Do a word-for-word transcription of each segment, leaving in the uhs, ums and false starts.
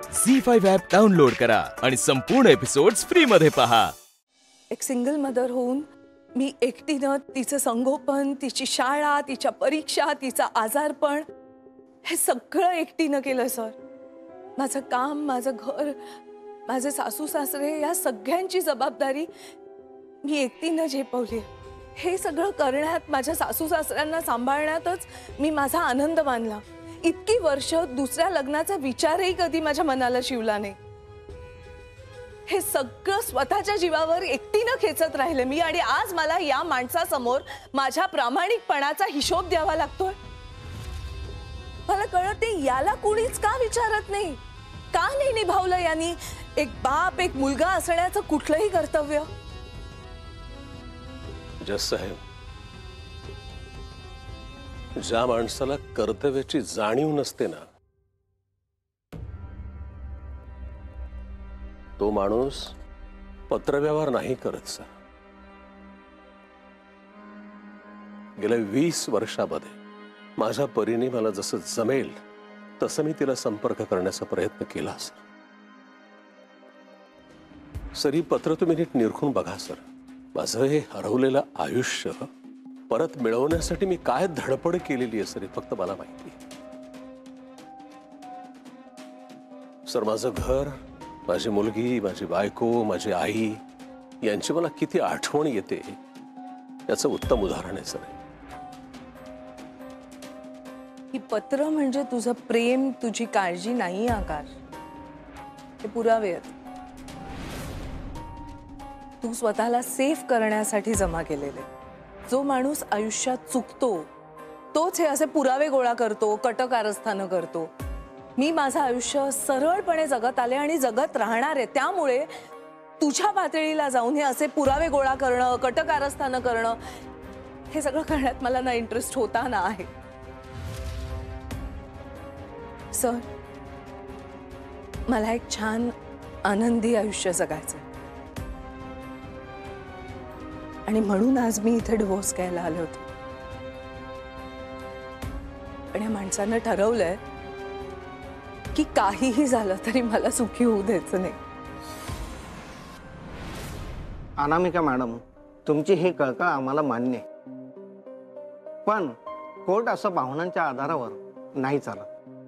Zee five app download करा आणि संपूर्ण एपिसोड्स फ्री मध्ये पहा। एक सिंगल मदर होऊन मी एकटीनं तिचं संगोपन, तिची शाळा, तिच्या परीक्षा, तिचा आजारपण हे सगळं एकटीनं केलं सर। माझं काम, माझं घर, माझे सासू सासरे या सगळ्यांची जबाबदारी मी एकटीनं झेपवली। हे सगळं करण्यात, माझ्या सासू सासऱ्यांना सांभाळण्यातच मी माझा आनंद मानला। इतकी वर्ष दुसऱ्या लग्नाचा विचारही कधी माझ्या मनाला शिवला नाही। हे सगळं स्वतःच्या जीवावर एकटीनं खेचत राहिले मी आणि आज मला या माणसासमोर माझ्या प्रामाणिकपणाचा हिशोब द्यावा लागतोय। मला कळत नाही याला कुणीच का विचारत नाही, का नाही निभावलं यांनी एक बाप, एक मुलगा असण्याचं कुठलंही कर्तव्य। जस साहेब, ज्या माणसाला कर्तव्याची जाणीव नसते ना, तो माणूस पत्रव्यवहार नाही करत सर। गेल्या वीस वर्षामध्ये माझ्या परीने मला जसं जमेल तसं मी तिला संपर्क करण्याचा प्रयत्न केला सर। सर ही पत्र तुम्ही नीट निरखून बघा सर। माझं हे हरवलेलं आयुष्य परत मिळवण्यासाठी मी काय धडपड केलेली आहे सर, फक्त मला माहिती आहे सर। माझं घर, माझी मुलगी, माझी बायको, माझी आई यांची मला किती आठवण येते याचं उत्तम उदाहरण आहे सर। ही पत्र म्हणजे तुझं प्रेम, तुझी काळजी नाही आकाश, हे पुरावे आहेत। तू स्वतःला सेफ करण्यासाठी जमा केलेले। जो माणूस आयुष्यात चुकतो तोच हे असे पुरावे गोळा करतो, कटकारस्थानं करतो। मी माझं आयुष्य सरळपणे जगत आले आणि जगत राहणार आहे, त्यामुळे तुझ्या पातळीला जाऊन हे असे पुरावे गोळा करणं, कटकारस्थानं करणं हे सगळं करण्यात मला ना इंटरेस्ट होता ना आहे। सर, मला एक छान आनंदी आयुष्य जगायचं आणि म्हणून आज मी इथे डिवोर्स घ्यायला आले होते। पण या माणसानं ठरवलंय की काहीही झालं तरी मला सुखी होऊ द्यायचं नाही। अनामिका मॅडम, तुमची ही कळकळ आम्हाला मान्य आहे, पण कोर्ट असं भावनांच्या आधारावर नाही चालत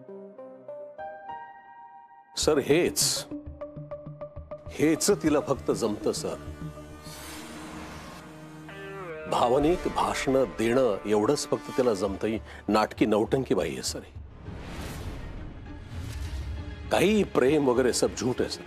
सर। हेच हेच तिला फक्त जमतं सर। भावनिक भाषण देणं एवढंच फक्त तिला जमतं। ही नाटकी नौटंकी बाई आहे सर। काही प्रेम वगैरे सब झूठ आहे सर।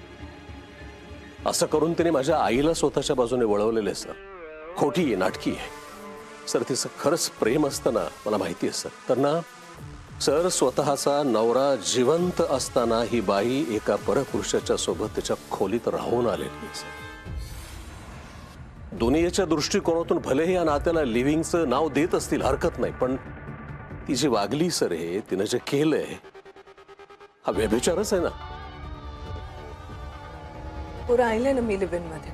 असं करून तिने माझ्या आईला स्वतःच्या बाजूने वळवलेले सर। खोटी आहे, नाटकी आहे सर। तिचं खरंच प्रेम असतं ना, मला माहिती आहे सर। तर ना सर, स्वतःचा नवरा जिवंत असताना ही बाई एका परपुरुषाच्या सोबत त्याच्या खोलीत राहून आलेली आहे सर। दुनियेच्या दृष्टिकोनातून भले या नात्याला लिव्हिंगचं नाव देत असतील, हरकत नाही, पण ती जी वागली सर, हे तिनं जे केलंय हा व्यभिचारच आहे ना। तो राहिले ना मी लिव्ह इन मध्ये,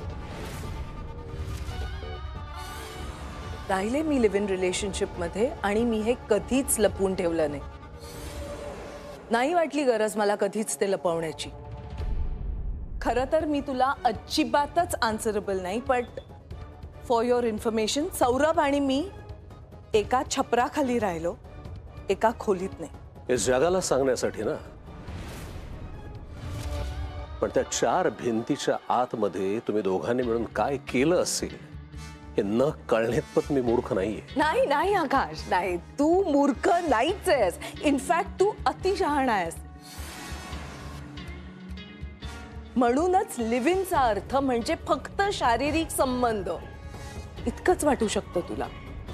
राहिले मी लिव्ह इन रिलेशनशिप मध्ये आणि मी हे कधीच लपवून ठेवलं नाही। नाही वाटली गरज मला कधीच ते लपवण्याची। खरं तर मी तुला अजिबातच आन्सरेबल नाही, but for your information, Saurabh आणि मी एका छपराखाली राहिलो, एका खोलीत नाही। हे जगाला सांगण्यासाठी ना, पण त्या चार भिंतीच्या आतमध्ये तुम्ही दोघांनी मिळून काय केलं असेल हे न कळण्यात पण मी मूर्ख नाहीये। नाही नाही आकाश, नाही, तू मूर्ख नाहीच आहेस। इनफॅक्ट तू अतिशहाणा आहेस। म्हणूनच लिव्ह इनचा अर्थ म्हणजे फक्त शारीरिक संबंध इतकंच वाटू शकतं तुला।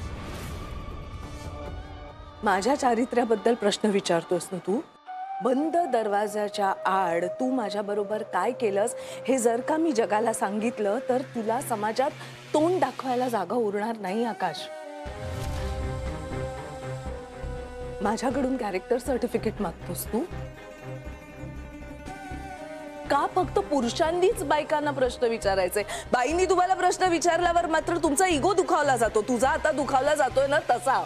माझ्या चारित्र्याबद्दल प्रश्न विचारतोस ना तू? बंद दरवाजाच्या आड तू माझ्या बरोबर काय केलंस हे जर का मी जगाला सांगितलं तर तुला समाजात तोंड दाखवायला जागा उरणार नाही आकाश। माझ्याकडून कॅरेक्टर सर्टिफिकेट मागतोस तू? का फक्त पुरुषांनीच बायकांना प्रश्न विचारायचे? बाईंनी तुम्हाला प्रश्न विचारल्यावर मात्र तुमचा इगो दुखावला जातो, तुझा आता दुखावला जातोय ना तसा।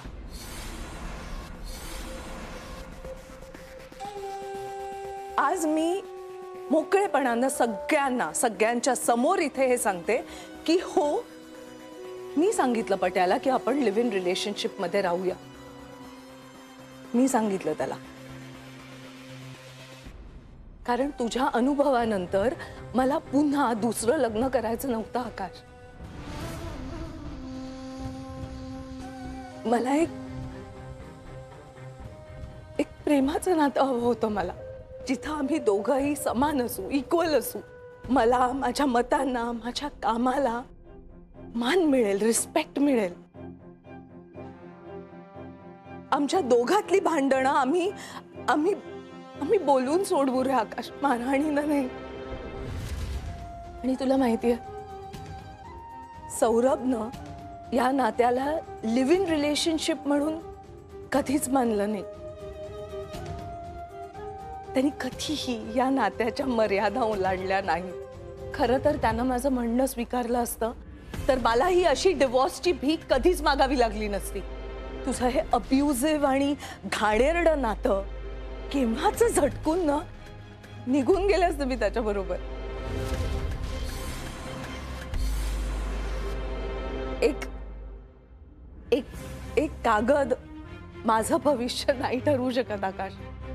आज मी मोकळेपणानं सगळ्यांना सगळ्यांच्या समोर इथे हे सांगते की हो, मी सांगितलं पट्याला की आपण लिव्ह इन रिलेशनशिप मध्ये राहूया. मी सांगितलं त्याला, कारण तुझ्या अनुभवानंतर मला पुन्हा दुसरं लग्न करायचं नव्हतं आकाश. मला एक एक प्रेमाचं नातं हवं होतं मला, जिथं आम्ही दोघंही समान असू, इक्वल असू. मला माझ्या मतांना, माझ्या कामाला मान मिळेल, रिस्पेक्ट मिळेल. आमच्या दोघातली भांडणं आम्ही आम्ही आम्ही बोलून सोडवू रे आकाश, मारहाणीनं नाही. आणि तुला माहितीये, सौरभनं या नात्याला लिव्ह इन रिलेशनशिप म्हणून कधीच मानलं नाही. त्यांनी कधीही या नात्याच्या मर्यादा ओलांडल्या नाही. खरं तर त्यानं माझं म्हणणं स्वीकारलं असतं तर मला ही अशी डिवॉर्सची भीक कधीच मागावी लागली नसती. तुझं हे अब्युझिव्ह आणि घाणेरडं नातं केव्हाच झटकून न निघून गेलं असतं मी त्याच्याबरोबर. एक एक एक कागद माझं भविष्य नाही ठरवू शकत आकाश.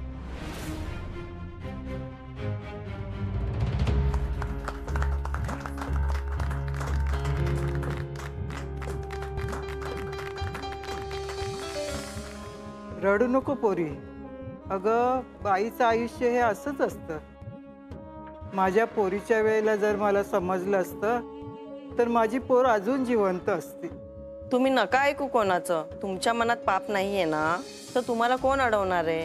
रडू नको पोरी. अगं, बाईचं आयुष्य हे असंच असतं. माझ्या पोरीच्या वेळेला जर मला समजलं असतं तर माझी पोर अजून जिवंत असती. तुम्ही नका ऐकू कोणाचं. तुमच्या मनात पाप नाहीये ना, तर तुम्हाला कोण अडवणार आहे?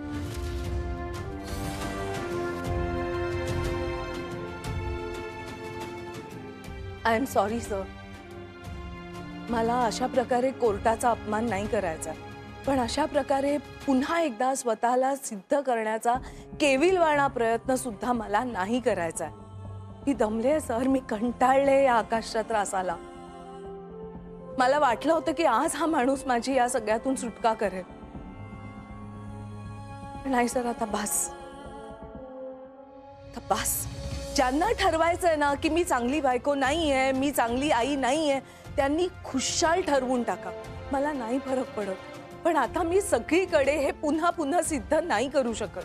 I am sorry sir. मला अशा प्रकारे कोर्टाचा अपमान नाही करायचा, पण अशा प्रकारे पुन्हा एकदा स्वतःला सिद्ध करण्याचा केविलवाणा प्रयत्न सुद्धा मला नाही करायचा. मी दमले सर, मी कंटाळले या आकाशच्या त्रासाला. मला वाटलं होतं की आज हा माणूस माझी या सगळ्यातून सुटका करेल. नाही सर, आता बस, आता बस. ज्यांना ठरवायचंय ना की मी चांगली बायको नाहीये, मी चांगली आई नाहीये, त्यांनी खुशाल ठरवून टाका. मला नाही फरक पडत. पण आता मी सगळीकडे हे पुन्हा पुन्हा सिद्ध नाही करू शकत.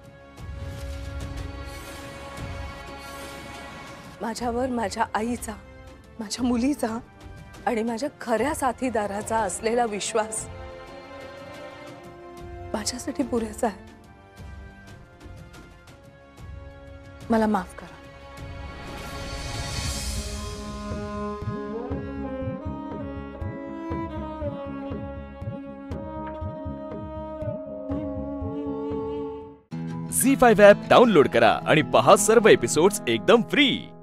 माझ्यावर माझ्या आईचा, माझ्या मुलीचा आणि माझ्या खऱ्या साथीदाराचा असलेला विश्वास माझ्यासाठी पुरेसा आहे. मला माफ करा. झी फाईव्ह ॲप डाउनलोड करा आणि पहा सर्व एपिसोड्स एकदम फ्री.